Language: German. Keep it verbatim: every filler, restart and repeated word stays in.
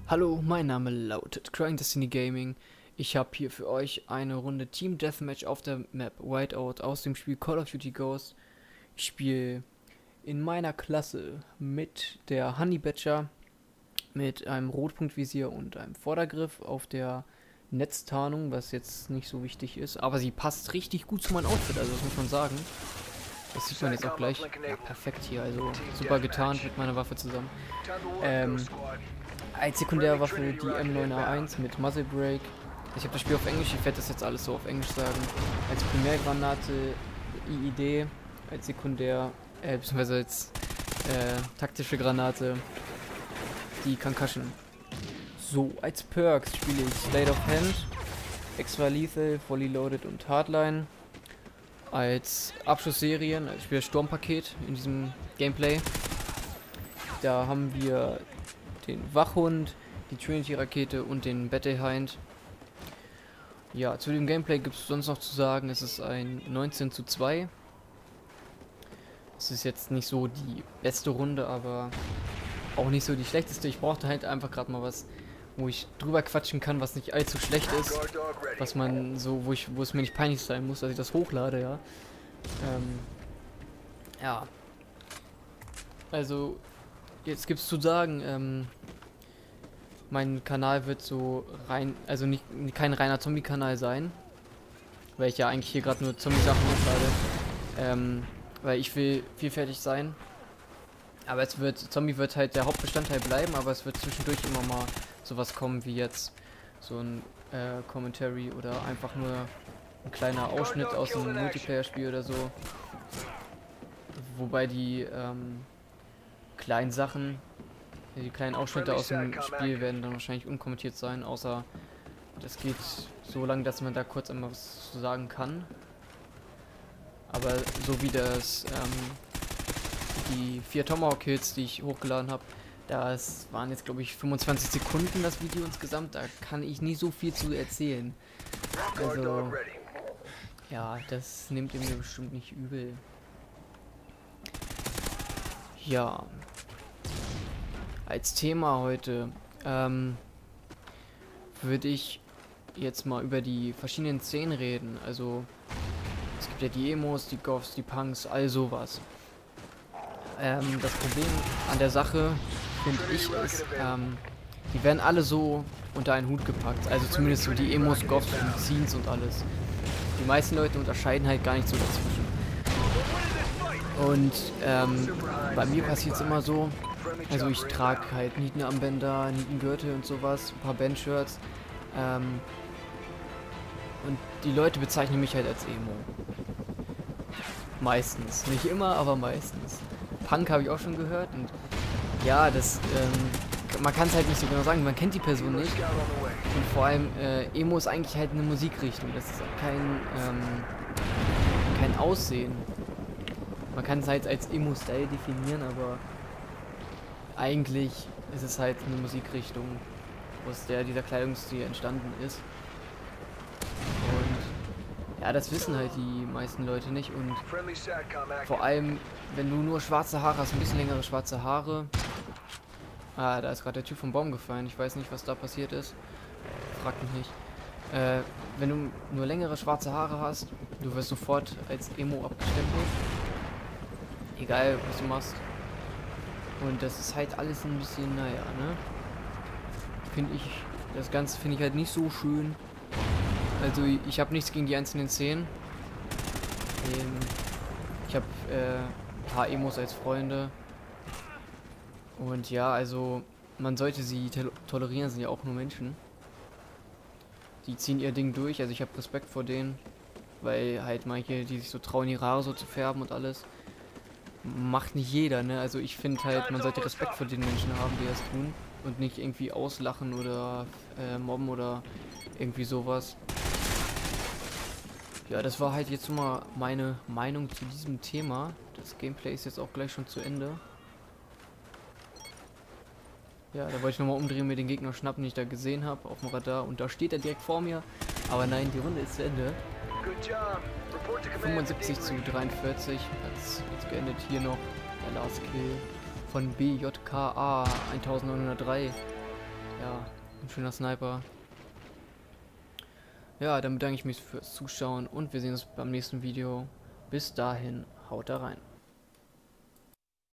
Hallo, mein Name lautet Crying Destiny Gaming. Ich habe hier für euch eine Runde Team Deathmatch auf der Map Whiteout aus dem Spiel Call of Duty Ghosts. Ich spiele in meiner Klasse mit der Honey Badger, mit einem Rotpunktvisier und einem Vordergriff auf der Netztarnung, was jetzt nicht so wichtig ist, aber sie passt richtig gut zu meinem Outfit, also das muss man sagen. Das sieht man jetzt auch gleich. Ja, perfekt hier, also super getarnt mit meiner Waffe zusammen. Ähm, als Sekundärwaffe die M neun A eins mit Muzzle Brake. Ich habe das Spiel auf Englisch, ich werde das jetzt alles so auf Englisch sagen. Als Primärgranate I I D, als Sekundär, äh, beziehungsweise als äh, taktische Granate die Concussion. So, als Perks spiele ich Slate of Hand, Extra Lethal, Fully Loaded und Hardline. Als Abschussserien, ich spiele Sturmpaket in diesem Gameplay. Da haben wir den Wachhund, die Trinity-Rakete und den Battle Hind. Ja, zu dem Gameplay gibt es sonst noch zu sagen, es ist ein neunzehn zu zwei. Es ist jetzt nicht so die beste Runde, aber auch nicht so die schlechteste. Ich brauchte halt einfach gerade mal was, wo ich drüber quatschen kann, was nicht allzu schlecht ist. Was man so, wo ich, wo es mir nicht peinlich sein muss, dass ich das hochlade, ja. Ähm, ja. Also, jetzt gibt's zu sagen, ähm, mein Kanal wird so rein, also nicht kein reiner Zombie-Kanal sein, weil ich ja eigentlich hier gerade nur Zombie-Sachen hochlade, ähm, weil ich will vielfältig sein. Aber es wird, Zombie wird halt der Hauptbestandteil bleiben, aber es wird zwischendurch immer mal sowas kommen wie jetzt so ein äh, Commentary oder einfach nur ein kleiner Ausschnitt aus einem Multiplayer-Spiel oder so. Wobei die ähm, kleinen Sachen, die kleinen Ausschnitte aus dem Spiel werden dann wahrscheinlich unkommentiert sein, außer das geht so lange, dass man da kurz einmal was zu sagen kann. Aber so wie das, ähm, die vier Tomahawk-Kills, die ich hochgeladen habe, das waren jetzt, glaube ich, fünfundzwanzig Sekunden das Video insgesamt, da kann ich nie so viel zu erzählen. Also, ja, das nehmt ihr mir bestimmt nicht übel. Ja. Als Thema heute ähm, würde ich jetzt mal über die verschiedenen Szenen reden. Also es gibt ja die Emos, die Goths, die Punks, all sowas. Ähm, das Problem an der Sache, finde ich, ist, ähm, die werden alle so unter einen Hut gepackt. Also zumindest so die Emos, Goths und Scenes und alles. Die meisten Leute unterscheiden halt gar nicht so dazwischen. Und ähm, bei mir passiert es immer so, also ich trage halt Nietenarmbänder, Nietengürtel und sowas, ein paar Bandshirts. Ähm, und die Leute bezeichnen mich halt als Emo. Meistens. Nicht immer, aber meistens. Punk habe ich auch schon gehört und ja, das, ähm, man kann es halt nicht so genau sagen, man kennt die Person nicht. Und vor allem, äh, Emo ist eigentlich halt eine Musikrichtung, das ist kein, ähm, kein Aussehen. Man kann es halt als Emo-Style definieren, aber eigentlich ist es halt eine Musikrichtung, aus der dieser Kleidungsstil entstanden ist. Und ja, das wissen halt die meisten Leute nicht. Und vor allem, wenn du nur schwarze Haare hast, ein bisschen längere schwarze Haare. Ah, da ist gerade der Typ vom Baum gefallen. Ich weiß nicht, was da passiert ist. Frag mich nicht. Äh, wenn du nur längere schwarze Haare hast, du wirst sofort als Emo abgestempelt. Egal, was du machst. Und das ist halt alles ein bisschen, naja, ne? Finde ich, das Ganze finde ich halt nicht so schön. Also, ich habe nichts gegen die einzelnen Szenen. Ähm, ich habe äh, ein paar Emos als Freunde. Und ja, also, man sollte sie tolerieren, sind ja auch nur Menschen. Die ziehen ihr Ding durch, also ich habe Respekt vor denen. Weil halt manche, die sich so trauen, ihre Haare so zu färben und alles. Macht nicht jeder, ne? Also ich finde halt, man sollte Respekt vor den Menschen haben, die das tun. Und nicht irgendwie auslachen oder äh, mobben oder irgendwie sowas. Ja, das war halt jetzt mal meine Meinung zu diesem Thema. Das Gameplay ist jetzt auch gleich schon zu Ende. Ja, da wollte ich nochmal umdrehen, mir den Gegner schnappen, den ich da gesehen habe auf dem Radar. Und da steht er direkt vor mir. Aber nein, die Runde ist zu Ende. fünfundsiebzig zu dreiundvierzig hat es jetzt geendet. Hier noch der Last Kill von B J K A neunzehnhundertdrei. Ja, ein schöner Sniper. Ja, dann bedanke ich mich fürs Zuschauen und wir sehen uns beim nächsten Video. Bis dahin, haut da rein.